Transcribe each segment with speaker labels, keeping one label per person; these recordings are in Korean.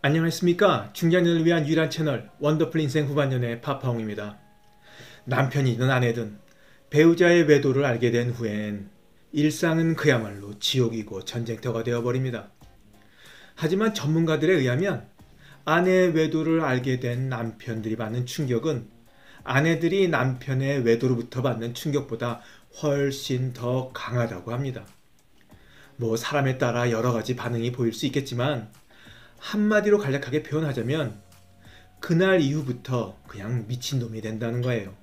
Speaker 1: 안녕하십니까. 중장년을 위한 유일한 채널 원더풀 인생 후반년의 파파홍입니다. 남편이든 아내든 배우자의 외도를 알게 된 후엔 일상은 그야말로 지옥이고 전쟁터가 되어버립니다. 하지만 전문가들에 의하면 아내의 외도를 알게 된 남편들이 받는 충격은 아내들이 남편의 외도로부터 받는 충격보다 훨씬 더 강하다고 합니다. 사람에 따라 여러 가지 반응이 보일 수 있겠지만 한마디로 간략하게 표현하자면 그날 이후부터 그냥 미친놈이 된다는 거예요.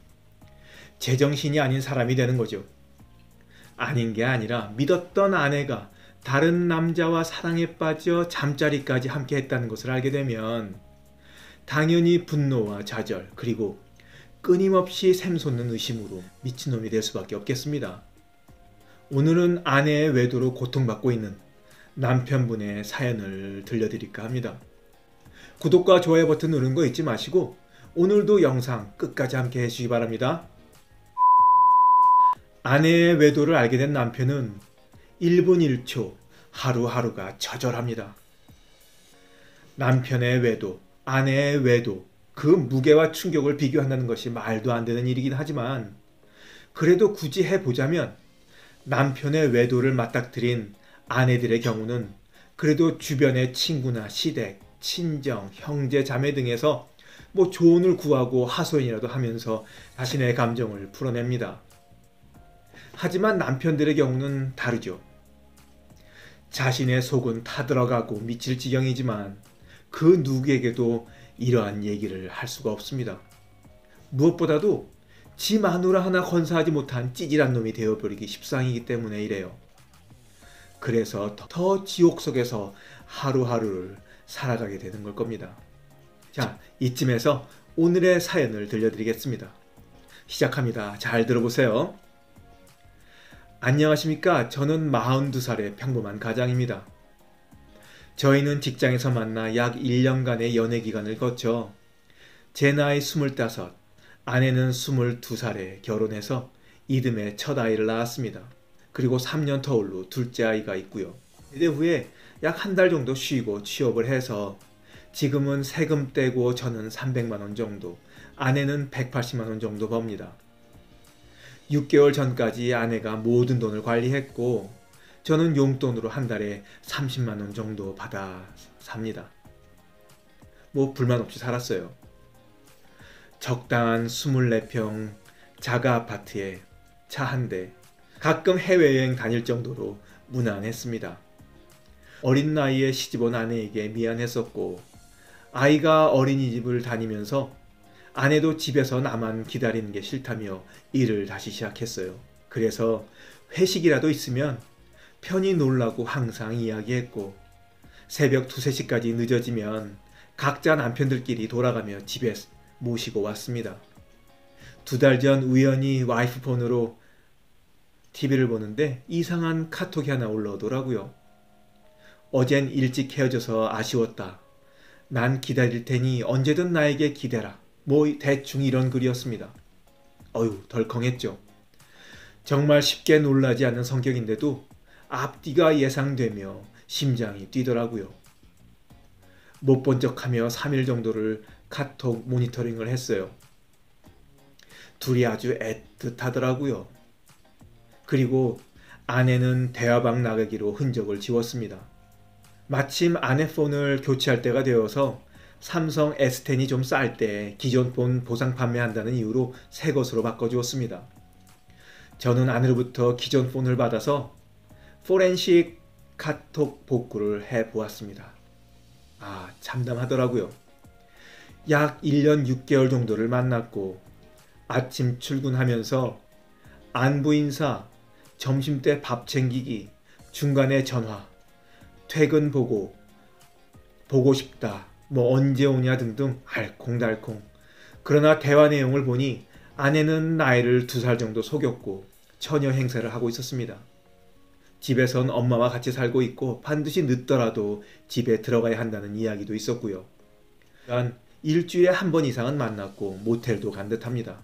Speaker 1: 제정신이 아닌 사람이 되는 거죠. 아닌 게 아니라 믿었던 아내가 다른 남자와 사랑에 빠져 잠자리까지 함께 했다는 것을 알게 되면 당연히 분노와 좌절 그리고 끊임없이 샘솟는 의심으로 미친놈이 될 수밖에 없겠습니다. 오늘은 아내의 외도로 고통받고 있는 남편분의 사연을 들려드릴까 합니다. 구독과 좋아요 버튼 누르는 거 잊지 마시고 오늘도 영상 끝까지 함께 해주시기 바랍니다. 아내의 외도를 알게 된 남편은 1분 1초 하루하루가 처절합니다. 남편의 외도, 아내의 외도, 그 무게와 충격을 비교한다는 것이 말도 안 되는 일이긴 하지만 그래도 굳이 해보자면 남편의 외도를 맞닥뜨린 아내들의 경우는 그래도 주변의 친구나 시댁, 친정, 형제, 자매 등에서 조언을 구하고 하소연이라도 하면서 자신의 감정을 풀어냅니다. 하지만 남편들의 경우는 다르죠. 자신의 속은 타들어가고 미칠 지경이지만 그 누구에게도 이러한 얘기를 할 수가 없습니다. 무엇보다도 지 마누라 하나 건사하지 못한 찌질한 놈이 되어버리기 십상이기 때문에 이래요. 그래서 더 지옥 속에서 하루하루를 살아가게 되는 걸 겁니다. 자, 이쯤에서 오늘의 사연을 들려드리겠습니다. 시작합니다. 잘 들어보세요. 안녕하십니까. 저는 42살의 평범한 가장입니다. 저희는 직장에서 만나 약 1년간의 연애기간을 거쳐 제 나이 25, 아내는 22살에 결혼해서 이듬해 첫 아이를 낳았습니다. 그리고 3년 터울로 둘째 아이가 있고요. 이대 후에 약 한 달 정도 쉬고 취업을 해서 지금은 세금 떼고 저는 300만 원 정도, 아내는 180만 원 정도 법니다. 6개월 전까지 아내가 모든 돈을 관리했고 저는 용돈으로 한 달에 30만 원 정도 받아 삽니다. 불만 없이 살았어요. 적당한 24평 자가 아파트에 차 한 대, 가끔 해외여행 다닐 정도로 무난했습니다. 어린 나이에 시집온 아내에게 미안했었고 아이가 어린이집을 다니면서 아내도 집에서 나만 기다리는 게 싫다며 일을 다시 시작했어요. 그래서 회식이라도 있으면 편히 놀라고 항상 이야기했고 새벽 2, 3시까지 늦어지면 각자 남편들끼리 돌아가며 집에 모시고 왔습니다. 2달 전 우연히 와이프 폰으로 TV를 보는데 이상한 카톡이 하나 올라오더라고요. 어젠 일찍 헤어져서 아쉬웠다. 난 기다릴 테니 언제든 나에게 기대라. 대충 이런 글이었습니다. 덜컹했죠. 정말 쉽게 놀라지 않는 성격인데도 앞뒤가 예상되며 심장이 뛰더라고요. 못 본 척하며 3일 정도를 카톡 모니터링을 했어요. 둘이 아주 애틋하더라고요. 그리고 아내는 대화방 나가기로 흔적을 지웠습니다. 마침 아내 폰을 교체할 때가 되어서 삼성 S10이 좀 쌀 때 기존 폰 보상 판매한다는 이유로 새 것으로 바꿔주었습니다. 저는 아내로부터 기존 폰을 받아서 포렌식 카톡 복구를 해보았습니다. 참담하더라고요. 약 1년 6개월 정도를 만났고 아침 출근하면서 안부 인사, 점심때 밥 챙기기, 중간에 전화, 퇴근 보고 싶다, 언제 오냐 등등 알콩달콩. 그러나 대화 내용을 보니 아내는 나이를 2살 정도 속였고 처녀 행세를 하고 있었습니다. 집에선 엄마와 같이 살고 있고 반드시 늦더라도 집에 들어가야 한다는 이야기도 있었고요. 난 일주일에 한 번 이상은 만났고 모텔도 간 듯합니다.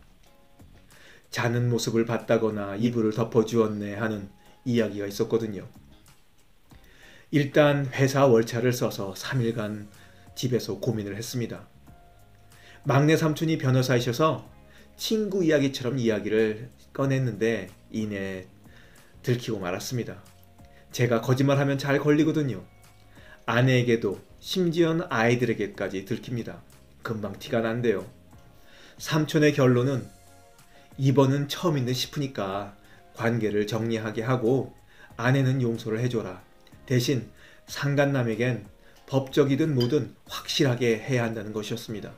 Speaker 1: 자는 모습을 봤다거나 이불을 덮어주었네 하는 이야기가 있었거든요. 일단 회사 월차를 써서 3일간 집에서 고민을 했습니다. 막내 삼촌이 변호사이셔서 친구 이야기처럼 이야기를 꺼냈는데 이내 들키고 말았습니다. 제가 거짓말하면 잘 걸리거든요. 아내에게도 심지어는 아이들에게까지 들킵니다. 금방 티가 난대요. 삼촌의 결론은 이번은 처음인데 싶으니까 관계를 정리하게 하고 아내는 용서를 해줘라. 대신 상간남에겐 법적이든 뭐든 확실하게 해야 한다는 것이었습니다.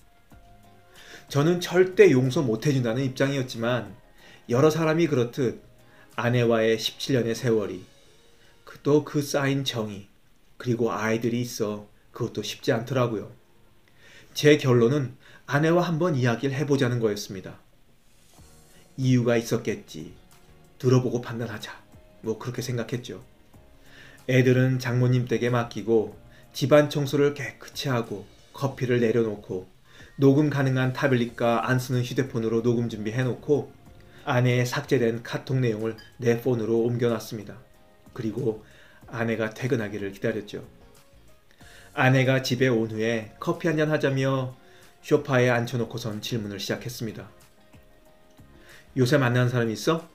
Speaker 1: 저는 절대 용서 못 해준다는 입장이었지만 여러 사람이 그렇듯 아내와의 17년의 세월이 또 그 쌓인 정이 그리고 아이들이 있어 그것도 쉽지 않더라고요. 제 결론은 아내와 한번 이야기를 해보자는 거였습니다. 이유가 있었겠지. 들어보고 판단하자. 뭐 그렇게 생각했죠. 애들은 장모님 댁에 맡기고 집안 청소를 깨끗이 하고 커피를 내려놓고 녹음 가능한 타블릿과 안 쓰는 휴대폰으로 녹음 준비해놓고 아내의 삭제된 카톡 내용을 내 폰으로 옮겨놨습니다. 그리고 아내가 퇴근하기를 기다렸죠. 아내가 집에 온 후에 커피 한잔 하자며 소파에 앉혀놓고선 질문을 시작했습니다. 요새 만나는 사람 있어?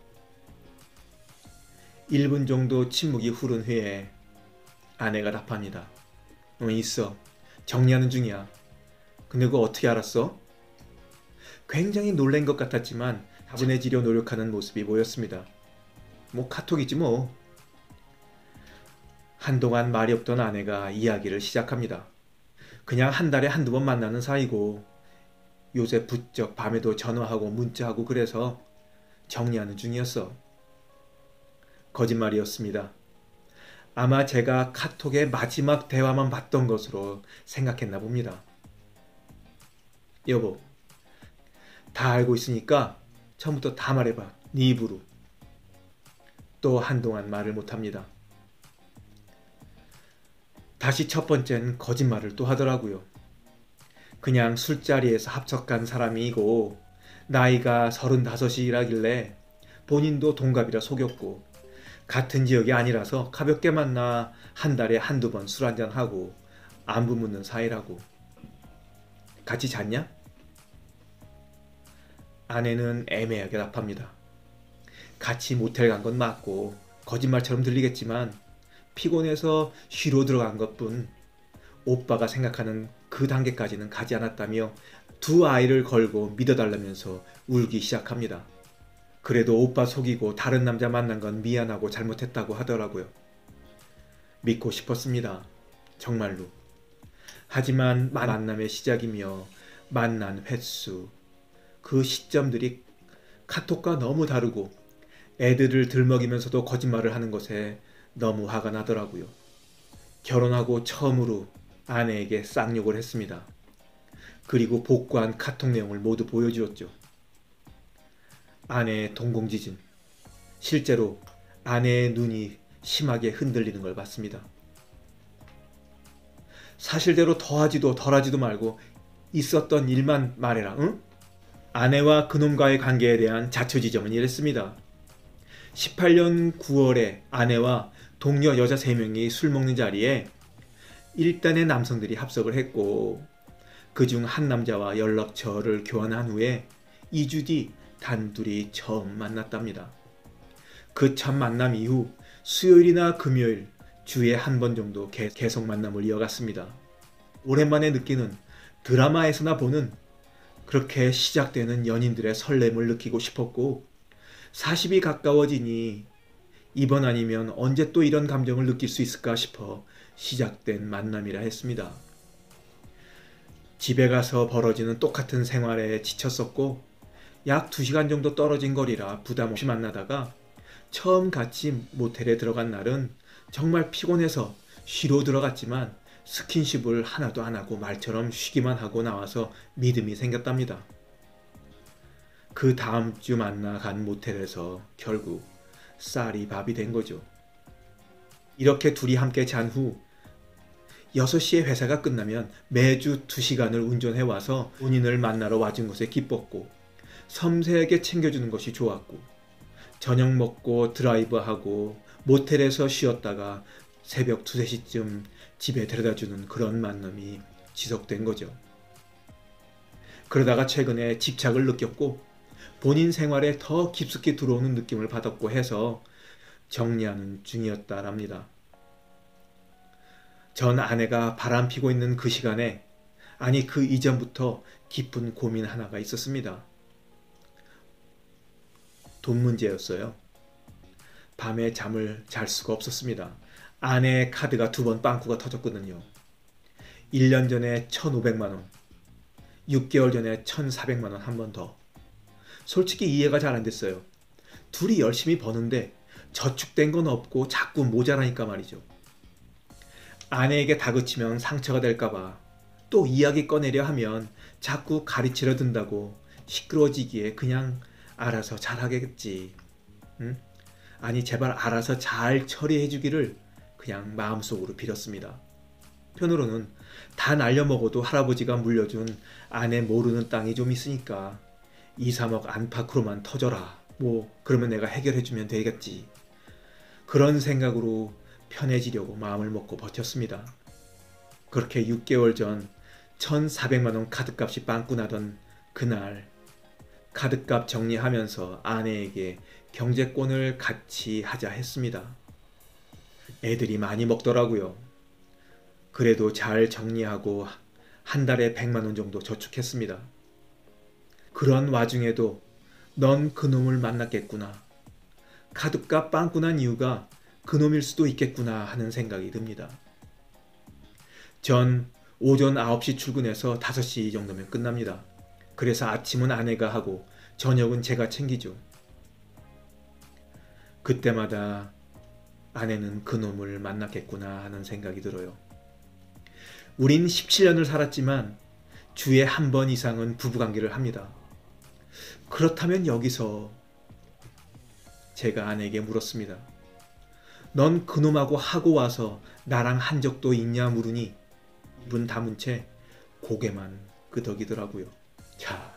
Speaker 1: 1분 정도 침묵이 흐른 후에 아내가 답합니다. 있어. 정리하는 중이야. 근데 그거 어떻게 알았어? 굉장히 놀란 것 같았지만 다분해지려 노력하는 모습이 보였습니다. 뭐 카톡이지 뭐. 한동안 말이 없던 아내가 이야기를 시작합니다. 그냥 한 달에 한두 번 만나는 사이고 요새 부쩍 밤에도 전화하고 문자하고 그래서 정리하는 중이었어. 거짓말이었습니다. 아마 제가 카톡의 마지막 대화만 봤던 것으로 생각했나 봅니다. 여보, 다 알고 있으니까 처음부터 다 말해봐. 네 입으로. 또 한동안 말을 못합니다. 다시 첫 번째는 거짓말을 또 하더라고요. 그냥 술자리에서 합석한 사람이고 나이가 35이라길래 본인도 동갑이라 속였고 같은 지역이 아니라서 가볍게 만나 한 달에 한두 번 술 한잔하고 안부 묻는 사이라고. 같이 잤냐? 아내는 애매하게 답합니다. 같이 모텔 간 건 맞고 거짓말처럼 들리겠지만 피곤해서 쉬러 들어간 것뿐 오빠가 생각하는 그 단계까지는 가지 않았다며 두 아이를 걸고 믿어달라면서 울기 시작합니다. 그래도 오빠 속이고 다른 남자 만난 건 미안하고 잘못했다고 하더라고요. 믿고 싶었습니다. 정말로. 하지만 만남의 시작이며 만난 횟수, 그 시점들이 카톡과 너무 다르고 애들을 들먹이면서도 거짓말을 하는 것에 너무 화가 나더라고요. 결혼하고 처음으로 아내에게 쌍욕을 했습니다. 그리고 복구한 카톡 내용을 모두 보여주었죠. 아내의 동공지진. 실제로 아내의 눈이 심하게 흔들리는 걸 봤습니다. 사실대로 더하지도 덜하지도 말고 있었던 일만 말해라, 응? 아내와 그놈과의 관계에 대한 자초지종은 이랬습니다. 18년 9월에 아내와 동료 여자 3명이 술 먹는 자리에 일단의 남성들이 합석을 했고 그중 한 남자와 연락처를 교환한 후에 2주 뒤 단둘이 처음 만났답니다. 그 첫 만남 이후 수요일이나 금요일 주에 한 번 정도 계속 만남을 이어갔습니다. 오랜만에 느끼는 드라마에서나 보는 그렇게 시작되는 연인들의 설렘을 느끼고 싶었고 40이 가까워지니 이번 아니면 언제 또 이런 감정을 느낄 수 있을까 싶어 시작된 만남이라 했습니다. 집에 가서 벌어지는 똑같은 생활에 지쳤었고 약 2시간 정도 떨어진 거리라 부담 없이 만나다가 처음 같이 모텔에 들어간 날은 정말 피곤해서 쉬러 들어갔지만 스킨십을 하나도 안 하고 말처럼 쉬기만 하고 나와서 믿음이 생겼답니다. 그 다음 주 만나 간 모텔에서 결국 쌀이 밥이 된 거죠. 이렇게 둘이 함께 잔 후 6시에 회사가 끝나면 매주 2시간을 운전해 와서 본인을 만나러 와준 것에 기뻤고 섬세하게 챙겨주는 것이 좋았고 저녁 먹고 드라이브하고 모텔에서 쉬었다가 새벽 2, 3시쯤 집에 데려다주는 그런 만남이 지속된 거죠. 그러다가 최근에 집착을 느꼈고 본인 생활에 더 깊숙이 들어오는 느낌을 받았고 해서 정리하는 중이었다랍니다. 전 아내가 바람피고 있는 그 시간에, 아니 그 이전부터 깊은 고민 하나가 있었습니다. 돈 문제였어요. 밤에 잠을 잘 수가 없었습니다. 아내의 카드가 2번 빵꾸가 터졌거든요. 1년 전에 1,500만 원, 6개월 전에 1,400만 원 한 번 더. 솔직히 이해가 잘 안 됐어요. 둘이 열심히 버는데 저축된 건 없고 자꾸 모자라니까 말이죠. 아내에게 다그치면 상처가 될까봐, 또 이야기 꺼내려 하면 자꾸 가르치려 든다고 시끄러워지기에 그냥 알아서 잘하겠지. 응? 아니 제발 알아서 잘 처리해 주기를 그냥 마음속으로 빌었습니다. 편으로는 다 날려먹어도 할아버지가 물려준 아내 모르는 땅이 좀 있으니까 2, 3억 안팎으로만 터져라. 뭐 그러면 내가 해결해주면 되겠지. 그런 생각으로 편해지려고 마음을 먹고 버텼습니다. 그렇게 6개월 전 1,400만 원 카드값이 빵꾸 나던 그날, 카드값 정리하면서 아내에게 경제권을 같이 하자 했습니다. 애들이 많이 먹더라고요. 그래도 잘 정리하고 한 달에 100만 원 정도 저축했습니다. 그런 와중에도 넌 그놈을 만났겠구나. 카드값 빵꾸 난 이유가 그놈일 수도 있겠구나 하는 생각이 듭니다. 전 오전 9시 출근해서 5시 정도면 끝납니다. 그래서 아침은 아내가 하고 저녁은 제가 챙기죠. 그때마다 아내는 그놈을 만났겠구나 하는 생각이 들어요. 우린 17년을 살았지만 주에 한 번 이상은 부부관계를 합니다. 그렇다면 여기서 제가 아내에게 물었습니다. 넌 그놈하고 하고 와서 나랑 한 적도 있냐 물으니 입은 다문 채 고개만 끄덕이더라고요. 자,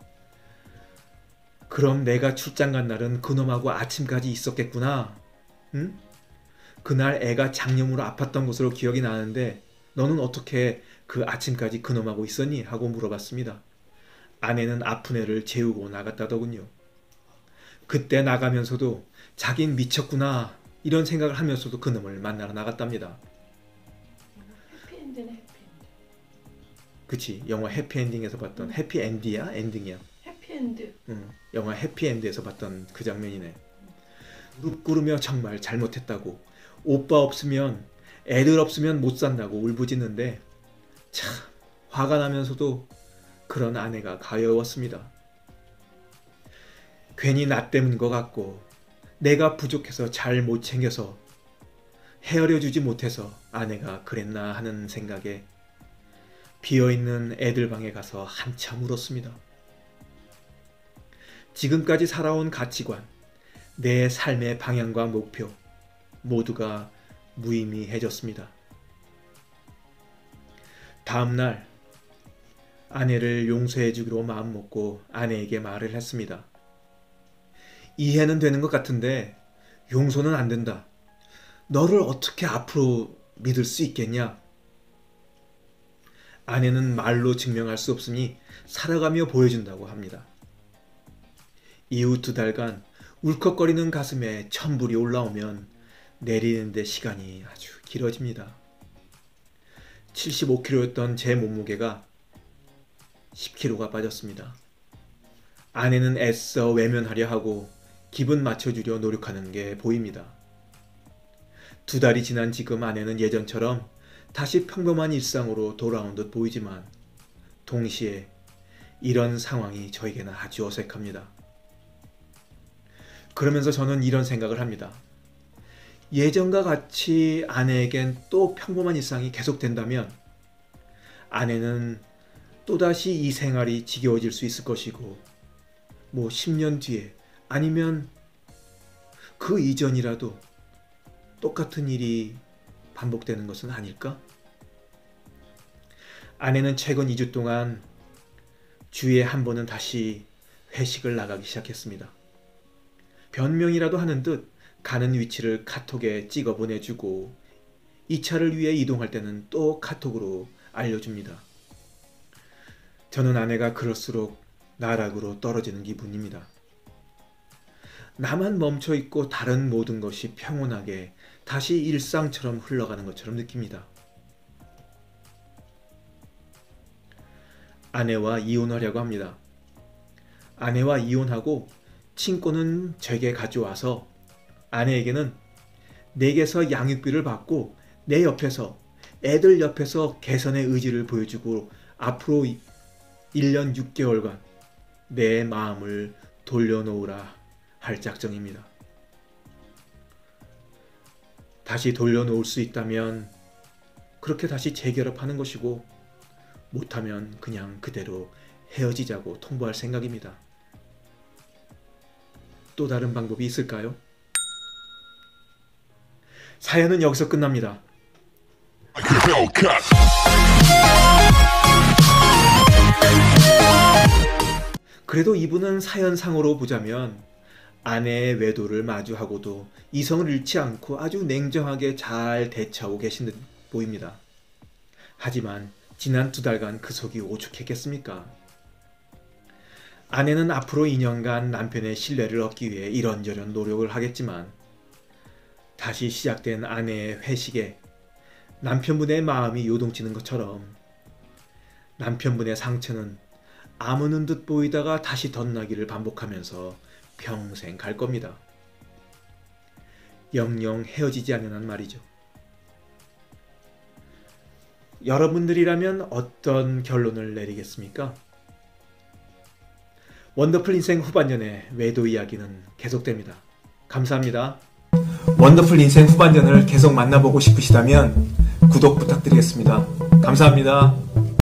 Speaker 1: 그럼 내가 출장 간 날은 그놈하고 아침까지 있었겠구나. 응? 그날 애가 장염으로 아팠던 것으로 기억이 나는데 너는 어떻게 그 아침까지 그놈하고 있었니? 하고 물어봤습니다. 아내는 아픈 애를 재우고 나갔다더군요. 그때 나가면서도 자긴 미쳤구나 이런 생각을 하면서도 그놈을 만나러 나갔답니다.
Speaker 2: 해피엔드네, 해피엔드.
Speaker 1: 그치, 영화 해피엔딩에서 봤던 해피엔드야? 엔딩이야?
Speaker 2: 해피엔드.
Speaker 1: 응, 영화 해피엔드에서 봤던 그 장면이네. 무릎 꿇으며 정말 잘못했다고, 오빠 없으면 애들 없으면 못 산다고 울부짖는데 참 화가 나면서도 그런 아내가 가여웠습니다. 괜히 나 때문인 것 같고 내가 부족해서 잘 못 챙겨서 헤아려주지 못해서 아내가 그랬나 하는 생각에 비어있는 애들 방에 가서 한참 울었습니다. 지금까지 살아온 가치관, 내 삶의 방향과 목표 모두가 무의미해졌습니다. 다음날 아내를 용서해 주기로 마음먹고 아내에게 말을 했습니다. 이해는 되는 것 같은데 용서는 안 된다. 너를 어떻게 앞으로 믿을 수 있겠냐? 아내는 말로 증명할 수 없으니 살아가며 보여준다고 합니다. 이후 2달간 울컥거리는 가슴에 천불이 올라오면 내리는데 시간이 아주 길어집니다. 75kg였던 제 몸무게가 10kg가 빠졌습니다. 아내는 애써 외면하려 하고 기분 맞춰주려 노력하는 게 보입니다. 2달이 지난 지금 아내는 예전처럼 다시 평범한 일상으로 돌아온 듯 보이지만 동시에 이런 상황이 저에게는 아주 어색합니다. 그러면서 저는 이런 생각을 합니다. 예전과 같이 아내에겐 또 평범한 일상이 계속된다면 아내는 또다시 이 생활이 지겨워질 수 있을 것이고, 뭐 10년 뒤에 아니면 그 이전이라도 똑같은 일이 반복되는 것은 아닐까? 아내는 최근 2주 동안 주에 한 번은 다시 회식을 나가기 시작했습니다. 변명이라도 하는 듯 가는 위치를 카톡에 찍어 보내주고 이 차를 위해 이동할 때는 또 카톡으로 알려줍니다. 저는 아내가 그럴수록 나락으로 떨어지는 기분입니다. 나만 멈춰있고 다른 모든 것이 평온하게 다시 일상처럼 흘러가는 것처럼 느낍니다. 아내와 이혼하려고 합니다. 아내와 이혼하고 친권은 제게 가져와서 아내에게는 내게서 양육비를 받고 내 옆에서 애들 옆에서 개선의 의지를 보여주고 앞으로 1년 6개월간 내 마음을 돌려놓으라 할 작정입니다. 다시 돌려놓을 수 있다면 그렇게 다시 재결합하는 것이고 못하면 그냥 그대로 헤어지자고 통보할 생각입니다. 또 다른 방법이 있을까요? 사연은 여기서 끝납니다. 그래도 이분은 사연상으로 보자면 아내의 외도를 마주하고도 이성을 잃지 않고 아주 냉정하게 잘 대처하고 계신 듯 보입니다. 하지만 지난 2달간 그 속이 오죽했겠습니까? 아내는 앞으로 2년간 남편의 신뢰를 얻기 위해 이런저런 노력을 하겠지만 다시 시작된 아내의 회식에 남편분의 마음이 요동치는 것처럼 남편분의 상처는 아무는 듯 보이다가 다시 덧나기를 반복하면서 평생 갈 겁니다. 영영 헤어지지 않는 한 말이죠. 여러분들이라면 어떤 결론을 내리겠습니까? 원더풀 인생 후반전의 외도 이야기는 계속됩니다. 감사합니다. 원더풀 인생 후반전을 계속 만나보고 싶으시다면 구독 부탁드리겠습니다. 감사합니다.